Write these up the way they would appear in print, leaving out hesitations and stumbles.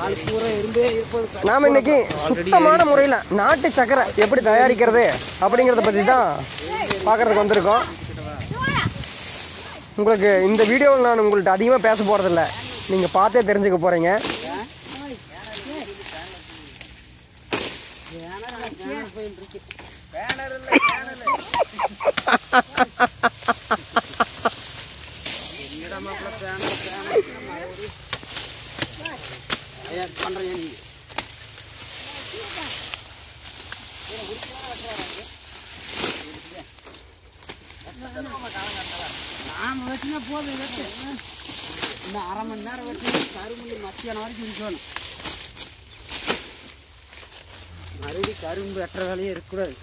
நாம் இன்னைக்கு சுத்தமான முறையில் நாட்டு சக்கரை எப்படி தயாரிக்கிறது அப்படிங்கிறத பற்றி தான் பார்க்குறதுக்கு வந்திருக்கோம். உங்களுக்கு இந்த வீடியோவில் நான் உங்கள்கிட்ட அதிகமாக பேச போகிறதில்ல, நீங்கள் பார்த்தே தெரிஞ்சுக்க போகிறீங்க. நாம வச்சுனா போதும், வெட்டு இன்னும் அரை மணி நேரம் வெட்டி கரும்பு மத்தியானம் வரைக்கும் இருக்கணும். மறுபடி கரும்பு வெட்டுற வேலையே இருக்கக்கூடாது.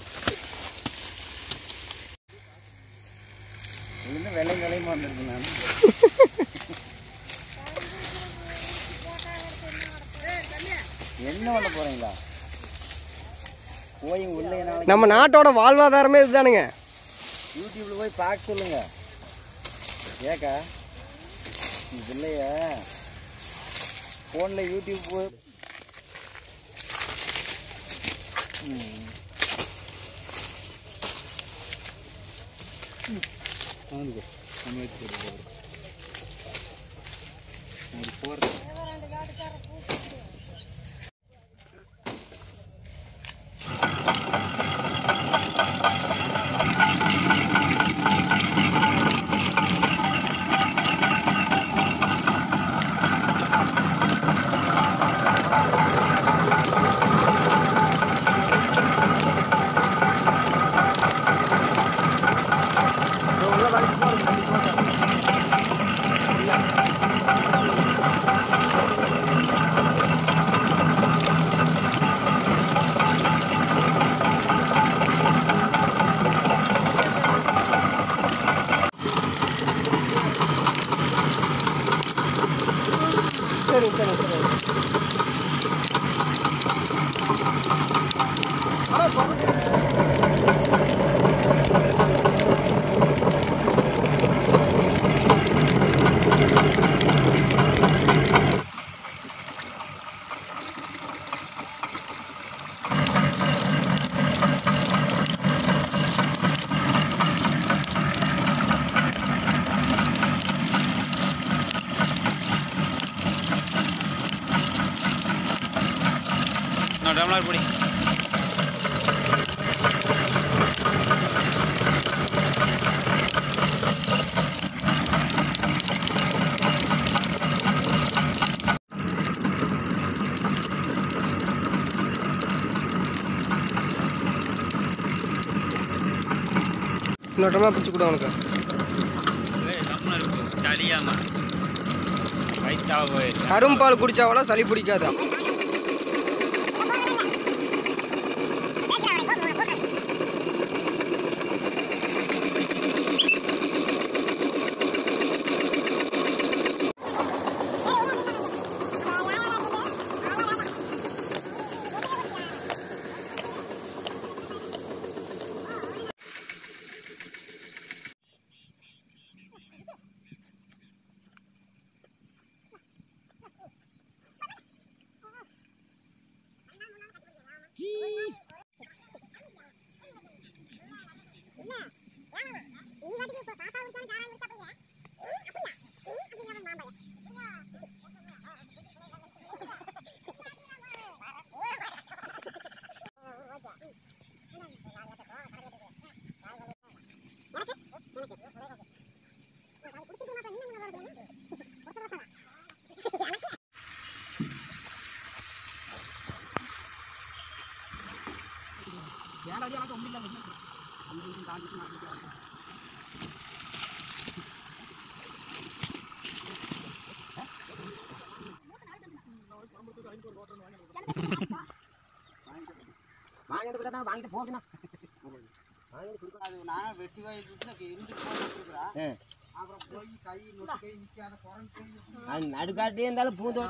இன்னும் விலையுமா வந்துருக்கு. நான் என்ன பண்ண போறீங்களா? போய் உள்ள நம்ம நாட்டோட வாழ்வாதாரமே இதுதானுங்க. யூடியூப்ல போய் பார்க்க சொல்லுங்க. ஏக்கா இது இல்லையா? ஃபோனில் யூடியூப் போய் போகிறது டம்ளர் பொடி இன்னொரு டம்ளர் பிடிச்சி கூட உனக்கு கரும்பால் குடிச்சாவளா சளி பிடிக்காதா? வாங்கிட்டு போகணும். நான் வெட்டி வாங்கிட்டு இருந்து போட்டுருக்குறேன். அப்புறம் போய் கை நொட்டி நிற்காத குறைஞ்சி நடுக்காட்டே இருந்தாலும் பூந்தோ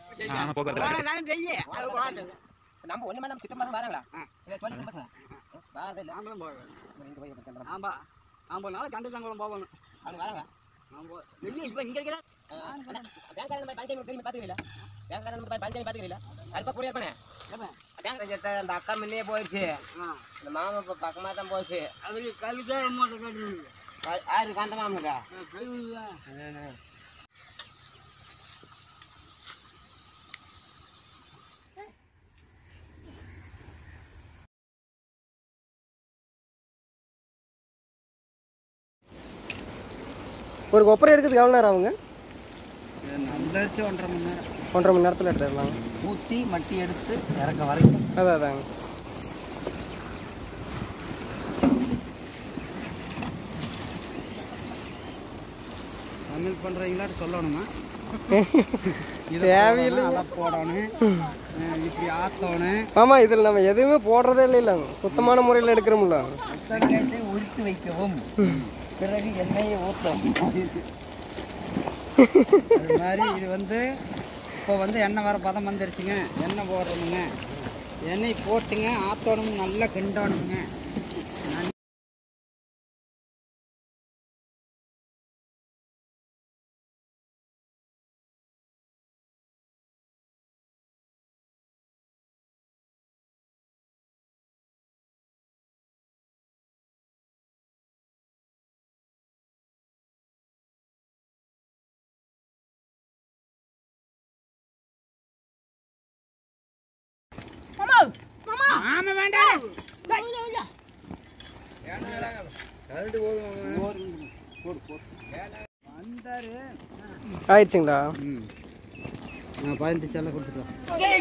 நம்ம ஒண்ணு நம்ம சித்தம் பசங்க வராங்களா? நாங்களும் போவேன். ஆமாம் 50 நாள் கண்டுக்காங்களும் போகணும். அது வரங்க இப்போ இங்கே இருக்கிற பேங்காரன் பஞ்சாயத்து திரும்பி பார்த்துக்கிறீங்களா? பேங்காரன் பஞ்சாயத்து பார்த்துக்கிறீங்களா? அது கூட இருப்பேன். அந்த அக்கா முன்னே போயிடுச்சு. இந்த மாமா இப்போ பக்கமாக தான் போச்சு. அது கவிதா அம்மாட்ட கேட்டு யாருக்கு அந்த மாமனுக்கா? ஒரு கொப்பரை எடுக்கிறதுக்கு எவ்வளோ நேரம் ஆகுங்க? நல்லாச்சு 1.5 மணி நேரம். 1.5 மணி நேரத்தில் எடுத்துடலாம். ஊற்றி மட்டி எடுத்து இறக்க வரைக்கும். அதாங்க. சமையல் பண்ணுறீங்களாட்டு சொல்லணுமா? தேவையில்லை. அதை போடணும், இப்படி ஆற்றணும். ஆமாம், இதில் நம்ம எதுவுமே போடுறதே இல்லைங்க. சுத்தமான முறையில் எடுக்கிறோம்ல. வெங்காயத்தை உரித்து வைக்கவும், பிறகு எண்ணெயை ஊற்றவும். அது மாதிரி இது இப்போ எண்ணெய் வர பதம் வந்துருச்சுங்க. எண்ணெய் போடுறோமுங்க. எண்ணெய் போட்டுங்க, ஆற்றணும், நல்லா கிண்டணுங்க. ஆயிடுச்சுங்களா? 18 செல்ல கொடுத்துட்டோம்.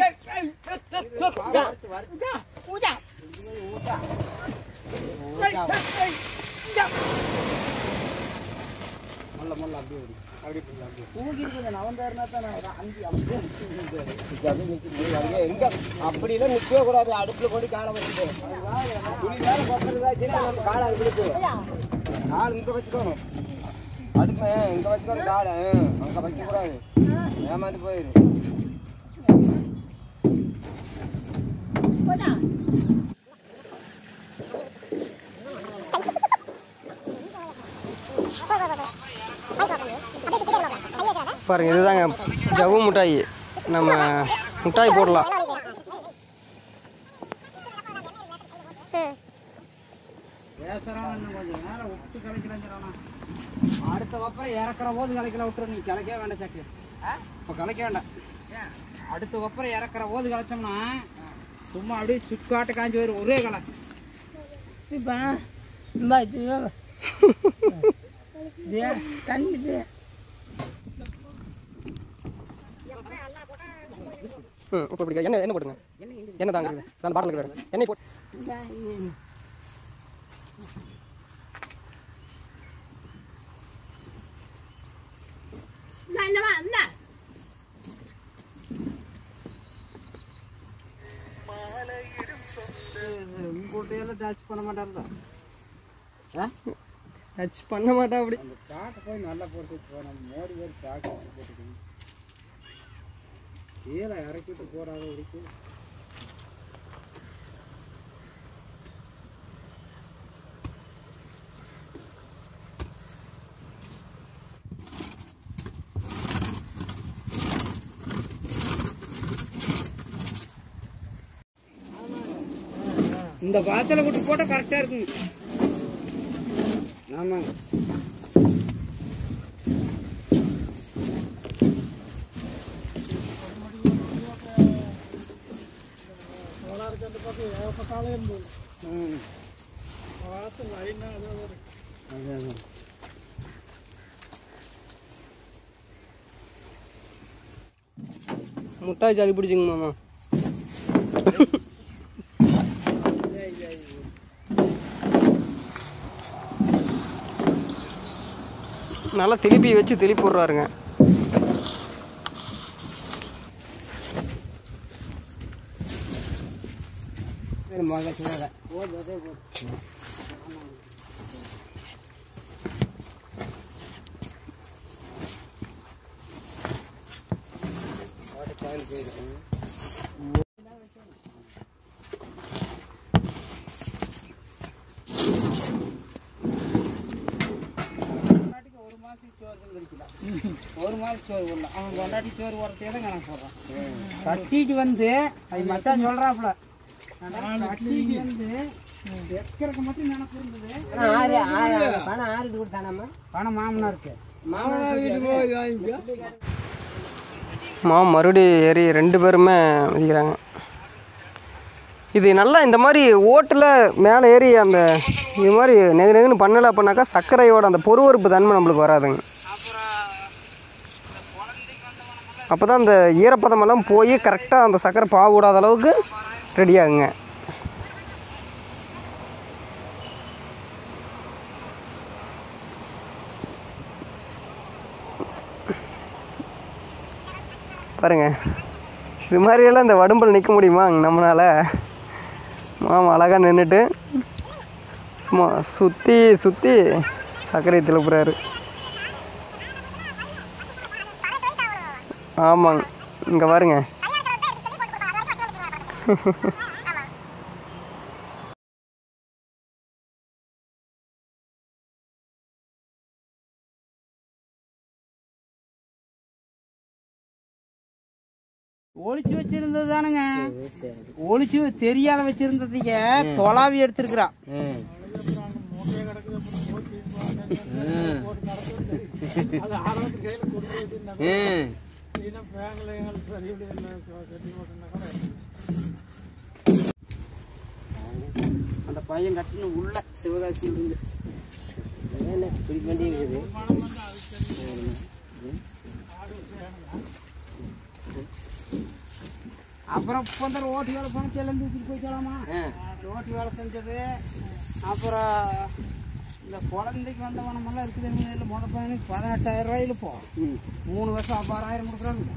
அப்படிலாம் நிற்கவே கூடாது. அடுப்புல கொண்டு காலை வச்சுட்டு காலை அடுப்புக்கு கால் இங்க வச்சுக்கணும். அடுப்பு இங்க வச்சுக்கணும். காலை அங்க வைக்க கூடாது. ஏமாந்து போயிரு. பாருங்க, இதுதாங்க ஜவ்வு மிட்டாய். நம்ம மிட்டாய் போடலாம். பேசுறான்னு கொஞ்சம் நேரம் விட்டு கலைக்கலங்கிறானா? அடுத்த வப்பரம் இறக்குற போது கலைக்கல விட்டுரு. நீ கலைக்கவே வேண்டாம் சாக்கு. இப்போ கலைக்க வேண்டாம். அடுத்த வப்பரம் இறக்குற போது கலைச்சோம்னா சும்மா அப்படியே சுக்காட்டு காஞ்சி வரும். ஒரே கலை. இப்போ இப்படி எண்ணெய் போட்டுங்க. எண்ணெய் தாங்க அந்த பாட்டில் இருக்குது. எண்ணெய் போட்டு உங்கள்கிட்ட டச் பண்ண மாட்டாருடா. டச் பண்ண மாட்டா. அப்படி அந்த சாட்டை போய் நல்லா போட்டு போனோம். மோடி வேறு சாட்டை போட்டுக்கணும். கீழே இறக்கிட்டு போறாத இருக்கு. இந்த பாத்தில விட்டு போட்டா கரெக்டா இருக்குங்க. ஆமாங்க. முட்டாய் சளி பிடிச்சிங்க மாமா. நல்லா திருப்பி வச்சு திருப்பி விட்றாருங்க. ஒரு மாதம் சோறு போடலாம். அவன் கொண்டாடி சோறு போடுறதே தான் கணக்கு போடுறான். கட்டிட்டு வந்து அது மச்சான் சொல்கிறாப்புல கட்டிட்டு வந்து எக்கறக்கு மட்டும் நினைப்பு இருந்தது. பணம் ஆறிட்டு கொடுத்தானாம்மா? பணம் மாமனாருக்கு மறுபடியும் ஏறி 2 பேருமே மிதிக்கிறாங்க. இது நல்லா இந்த மாதிரி ஓட்டில் மேலே ஏறி அந்த இது மாதிரி நெகுன்னு பண்ணலை பண்ணாக்கா சர்க்கரையோட அந்த பொறுவறுப்பு தன்மை நம்மளுக்கு வராதுங்க. அப்போ தான் அந்த ஈரப்பதமெல்லாம் போய் கரெக்டாக அந்த சர்க்கரை பாவு விடாத அளவுக்கு ரெடி ஆகுங்க. பாருங்கள், இது மாதிரியெல்லாம் இந்த வடும்பில் நிற்க முடியுமா நம்மளால்? மாமா அழகாக நின்றுட்டு சும்மா சுற்றி சுற்றி சர்க்கரை திருப்புறாரு. ஆமாங்க, இங்கே பாருங்க. ஒளிச்சு வச்சிருந்தது தானுங்க. ஒளிச்சு தெரியாத வச்சிருந்ததுக்கு தொலாவி எடுத்துருக்குறான். அந்த பையன் கட்டின உள்ள சிவகாசியில் இருந்து பிடிக்க வேண்டிய இருக்குது. அப்புறம் இப்போ வந்து ஓட்டு வேலை பணத்தை எல்லாம் தூக்கிட்டு போய்க்கலாமா? ஓட்டு வேலை செஞ்சது. அப்புறம் இந்த குழந்தைக்கு வந்த பணமெல்லாம் இருக்குது. இல்லை மொதல் பையனுக்கு 18,000 ரூபாயில் இப்போ 3 வருஷம் 60,000 கொடுக்குறாங்க.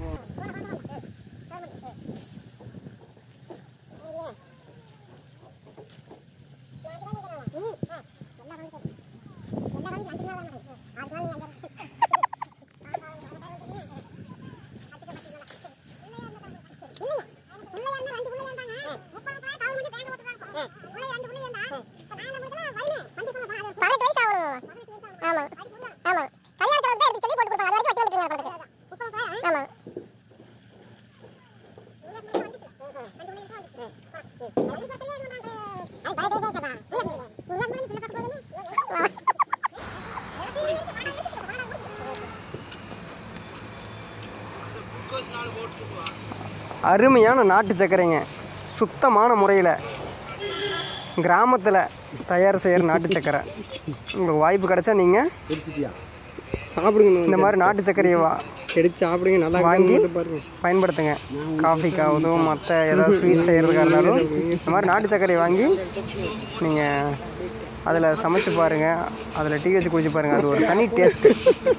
அருமையான நாட்டு சர்க்கரைங்க, சுத்தமான முறையில் கிராமத்தில் தயார் செய்கிற நாட்டு சர்க்கரை. உங்களுக்கு வாய்ப்பு கிடைச்சா நீங்கள் சாப்பிடுங்க. இந்த மாதிரி நாட்டு சர்க்கரையை எடுத்து சாப்பிடுங்க, நல்லா வாங்கி பயன்படுத்துங்க. காஃபிக்காக உதவும், மற்ற ஏதாவது ஸ்வீட் செய்கிறதுக்காக இருந்தாலும் இந்த மாதிரி நாட்டு சர்க்கரையை வாங்கி நீங்கள் அதில் சமைச்சு பாருங்கள், அதில் டீ வச்சு குடிச்சு பாருங்கள். அது ஒரு தனி டேஸ்ட்டு.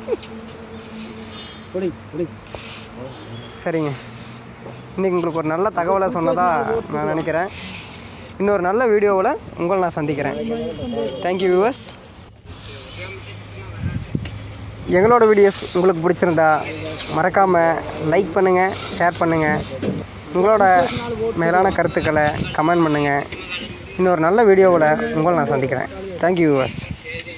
சரிங்க, இன்றைக்கி உங்களுக்கு ஒரு நல்ல தகவலை சொன்னதாக நான் நினைக்கிறேன். இன்னொரு நல்ல வீடியோவில் உங்களை நான் சந்திக்கிறேன். Thank you viewers. எங்களோட வீடியோஸ் உங்களுக்கு பிடிச்சிருந்தா மறக்காமல் லைக் பண்ணுங்கள், ஷேர் பண்ணுங்கள். உங்களோட மேலான கருத்துக்களை கமெண்ட் பண்ணுங்கள். இன்னொரு நல்ல வீடியோவில் உங்களை நான் சந்திக்கிறேன். Thank you viewers.